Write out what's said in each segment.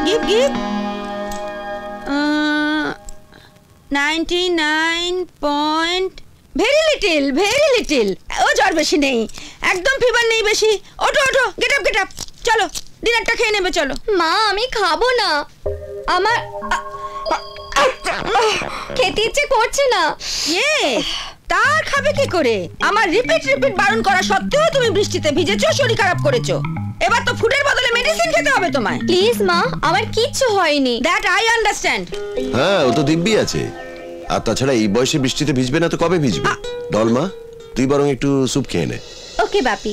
give give 99 point very little ও জ্বর বেশি নেই একদম ফিভার নেই বেশি ওঠো ওঠো গেট আপ চলো ডিনারটা খেয়ে নেবে চলো মা আমি খাবো না আমার খেতে ইচ্ছে করছে না তার খাবে কি করে আমার রিপিট বারণ করা সত্ত্বেও তুমি বৃষ্টিতে ভিজেছো শরীর খারাপ করেছো এবার তো ফুডের বদলে মেডিসিন খেতে হবে তোমায় প্লিজ মা আমার কিচ্ছু হয়নি দ্যাট আই আন্ডারস্ট্যান্ড হ্যাঁ ও তো দিব্যি আছে আর তাছাড়া এই বয়সে বৃষ্টিতে ভিজবে না তো কবে ভিজবে ডলমা তুই বরং একটু স্যুপ খেয়ে নে ওকে বাপি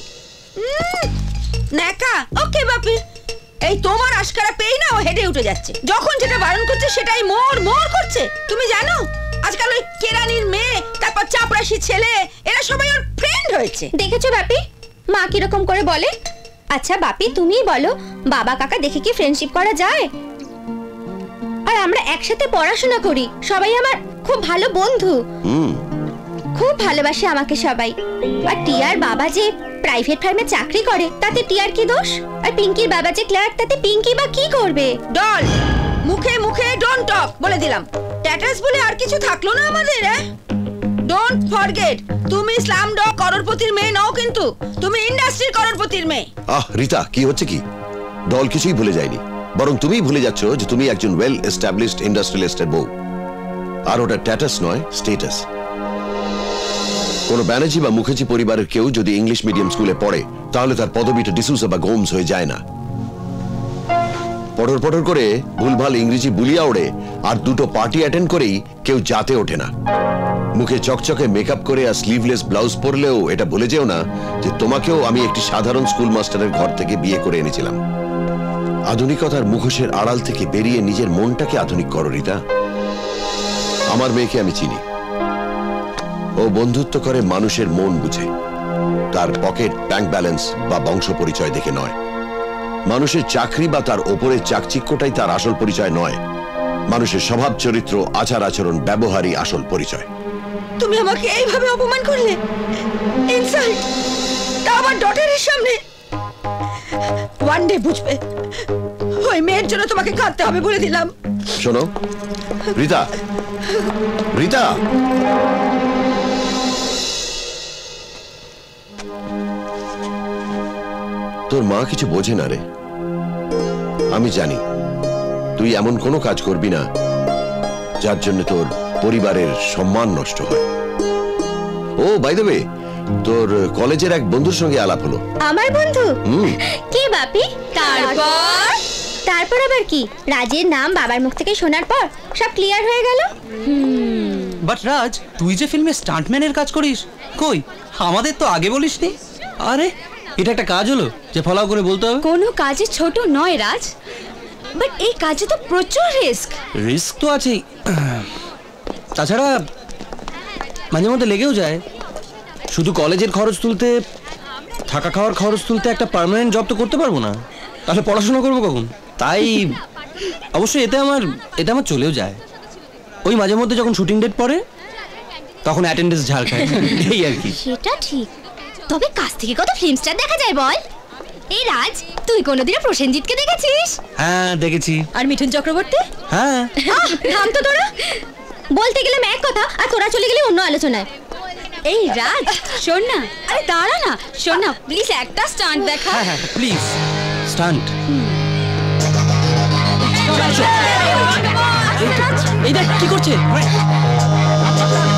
নাকা ওকে বাপি এই তোমার আশকারা পেই না ও হেডে উঠে যাচ্ছে যখন যেটা বারণ করছে সেটাই মোর করছে তুমি জানো আজকাল ওই কেরানির মেয়ে তারপর চাপরাশি ছেলে এরা সবাই ওর ফ্রেন্ড হয়েছে দেখেছো বাপি মা কিরকম করে বলে আচ্ছা বাপি তুমিই বলো বাবা কাকা দেখে কি ফ্রেন্ডশিপ করা যায় আর আমরা একসাথে পড়াশোনা করি সবাই আমার খুব ভালো বন্ধু খুব ভালোবাসে আমাকে সবাই আর টিয়ার বাবা যে প্রাইভেট ফার্মে চাকরি করে তাতে টিয়ার কি দোষ আর পিঙ্কির বাবা যে ক্লার্ক তাতে পিঙ্কি বা কি করবে ডল মুখে মুখে ডোন্ট টক বলে দিলাম ট্যাটাস বলে আর কিছু থাকলো না আমাদের ডোন্ট ফরগেট তুমি স্লাম ডগ করোড়পতির মেয়ে নও কিন্তু তুমি ইন্ডাস্ট্রির করোড়পতির মেয়ে রিতা কি হচ্ছে কি ডল কিছুই ভুলে যায়নি বরং তুমিই ভুলে যাচ্ছ যে তুমি একজন ওয়েল এস্টাবলিশড ইন্ডাস্ট্রিয়ালিস্টের বউ আর ওটা ট্যাটাস নয় স্টেটাস কোন ব্যানার্জি বা মুখার্জি পরিবারের কেউ যদি ইংলিশ মিডিয়াম স্কুলে পড়ে তাহলে তার পদবিটা ডিসুসা বা গোমস হয়ে যায় না পড়র করে ভুলভাল ইংরেজি বুলিয়া ওড়ে আর দুটো পার্টি অ্যাটেন্ড করেই কেউ জাতে ওঠে না মুখে চকচকে মেকআপ করে আর স্লিভলেস ব্লাউজ পরলেও এটা ভুলে যেও না যে তোমাকেও আমি একটি সাধারণ স্কুল মাস্টারের ঘর থেকে বিয়ে করে এনেছিলাম আধুনিকতার মুখোশের আড়াল থেকে বেরিয়ে নিজের মনটাকে আধুনিক করো রিতা আমার মেয়েকে আমি চিনি ও বন্ধুত্ব করে মানুষের মন বুঝে তার পকেট ব্যাংক ব্যালেন্স বা বংশ পরিচয় দেখে নয় মানুষের চাকরি বা তার ওপরের চাকচিক্যটাই তার আসল পরিচয় নয় মানুষের স্বভাব চরিত্র আচার আচরণ ব্যবহারই আসল পরিচয় তুমি আমাকে এইভাবে অপমান করলে ইনসাল্ট তা আমার ডটারের সামনে ওয়ান ডে বুঝবে ওই মেয়ের জন্য তোমাকে কাঁদতে হবে বলে দিলাম শোনো রিতা রিতা তোর মা কিছু বোঝে না রে আমি জানি তুই এমন কোনো কাজ করবি না যার জন্য তোর পরিবারের সম্মান নষ্ট হয় ও বাই দ্য ওয়ে তোর কলেজের এক বন্ধুর সঙ্গে আলাপ হলো আমার বন্ধু কে বাপি তারপর আবার কি রাজের নাম বাবার মুখ থেকে শোনার পর সব ক্লিয়ার হয়ে গেল বাট রাজ তুই যে ফিল্মে স্টান্টম্যানের কাজ করিস কই আমাদের তো আগে বলিসনি আরে এটা একটা কাজ হলো যে ফলাও করে বলতে হবে কোনো কাজে ছোট নয় রাজ বাট এই কাজে তো প্রচুর রিস্ক তো আছেই তাছাড়া মাঝে মধ্যে লেগেও যায় শুধু কলেজের খরচ তুলতে থাকা খাওয়ার খরচ তুলতে একটা পার্মানেন্ট জব তো করতে পারবো না তাহলে পড়াশোনা করবো কখন তাই অবশ্যই এতে আমার চলেও যায় ওই মাঝে মধ্যে যখন শুটিং ডেট পড়ে তখন অ্যাটেন্ডেন্স ঝাড় খায় এই আর কি সেটা ঠিক তবে কাছ থেকে কত ফিল্ম স্টার দেখা যায় বল এই রাজ তুই কোনোদিনও প্রসেনজিৎকে দেখেছিস হ্যাঁ দেখেছি আর মিঠুন চক্রবর্তী হ্যাঁ থাম তো তোরা বলতে গেলে এক কথা আর তোরা চলে গেলে অন্য আলোচনায় এই রাজ শোন না আরে দাঁড়া না শোন না প্লিজ একটা স্টান্ট দেখা হ্যাঁ প্লিজ স্টান্ট এই দেখ কি করছে